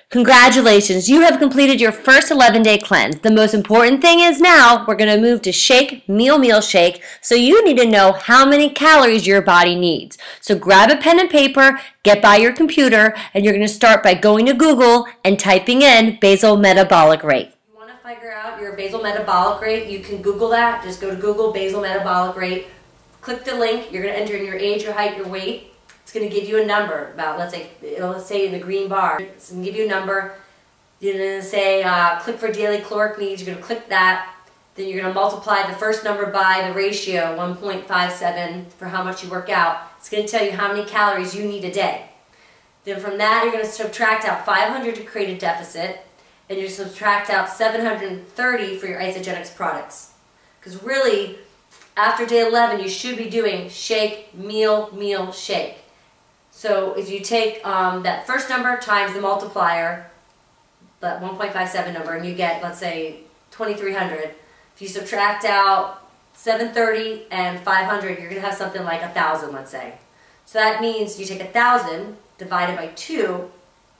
Congratulations, you have completed your first 11-day cleanse. The most important thing is now we're going to move to shake, meal shake. So you need to know how many calories your body needs. So grab a pen and paper, get by your computer, and you're going to start by going to Google and typing in basal metabolic rate. If you want to figure out your basal metabolic rate, you can Google that. Just go to Google basal metabolic rate. Click the link. You're going to enter in your age, your height, your weight. It's going to give you a number about, let's say in the green bar, it's going to give you a number. You're going to say click for daily caloric needs. You're going to click that. Then you're going to multiply the first number by the ratio, 1.57, for how much you work out. It's going to tell you how many calories you need a day. Then from that, you're going to subtract out 500 to create a deficit, and you subtract out 730 for your Isagenix products. Because really, after day 11, you should be doing shake, meal, shake. So if you take that first number times the multiplier, that 1.57 number, and you get, let's say, 2,300. If you subtract out 730 and 500, you're going to have something like 1,000, let's say. So that means you take 1,000 divided by 2,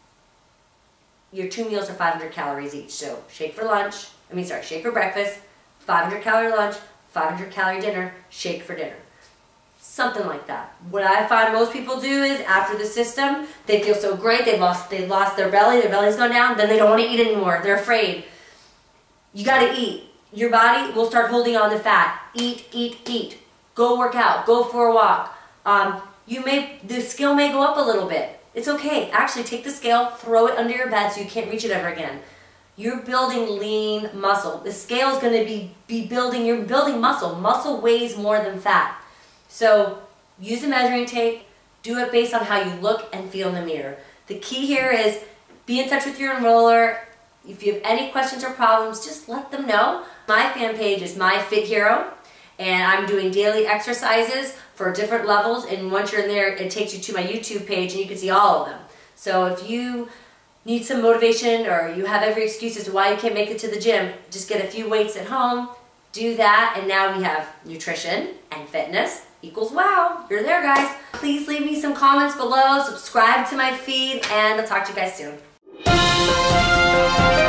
your 2 meals are 500 calories each. So shake for breakfast, 500 calorie lunch, 500 calorie dinner, shake for dinner. Something like that. What I find most people do is after the system, they feel so great, they've lost their belly's gone down, then they don't want to eat anymore. They're afraid. You got to eat. Your body will start holding on to fat. Eat. Go work out. Go for a walk. The scale may go up a little bit. It's okay. Actually, take the scale, throw it under your bed so you can't reach it ever again. You're building lean muscle. The scale is going to be building, you're building muscle. Muscle weighs more than fat. So use a measuring tape, do it based on how you look and feel in the mirror. The key here is be in touch with your enroller. If you have any questions or problems, just let them know. My fan page is My Fit Hero, and I'm doing daily exercises for different levels, and once you're in there, it takes you to my YouTube page and you can see all of them. So if you need some motivation or you have every excuse as to why you can't make it to the gym, just get a few weights at home, do that, and now we have nutrition and fitness equals wow. You're there, guys. Please leave me some comments below, subscribe to my feed, and I'll talk to you guys soon.